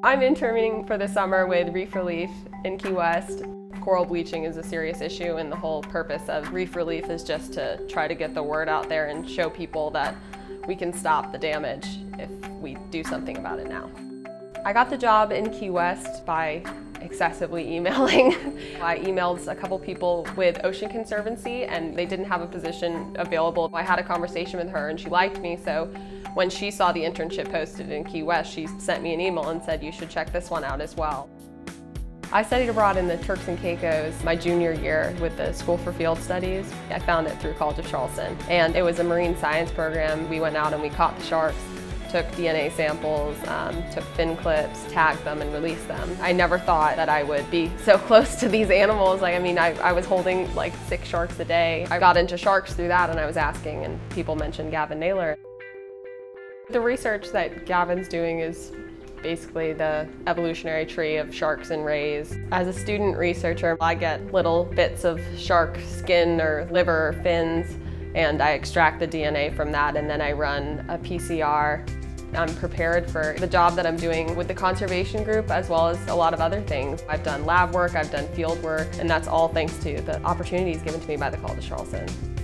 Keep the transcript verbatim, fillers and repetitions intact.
I'm interning for the summer with Reef Relief in Key West. Coral bleaching is a serious issue, and the whole purpose of Reef Relief is just to try to get the word out there and show people that we can stop the damage if we do something about it now. I got the job in Key West by excessively emailing. I emailed a couple people with Ocean Conservancy and they didn't have a position available. I had a conversation with her and she liked me, so when she saw the internship posted in Key West, she sent me an email and said, you should check this one out as well. I studied abroad in the Turks and Caicos my junior year with the School for Field Studies. I found it through College of Charleston, and it was a marine science program. We went out and we caught the sharks, took D N A samples, um, took fin clips, tagged them, and released them. I never thought that I would be so close to these animals. Like, I mean, I, I was holding like six sharks a day. I got into sharks through that, and I was asking, and people mentioned Gavin Naylor. The research that Gavin's doing is basically the evolutionary tree of sharks and rays. As a student researcher, I get little bits of shark skin or liver or fins, and I extract the D N A from that, and then I run a P C R. I'm prepared for the job that I'm doing with the conservation group, as well as a lot of other things. I've done lab work, I've done field work, and that's all thanks to the opportunities given to me by the College of Charleston.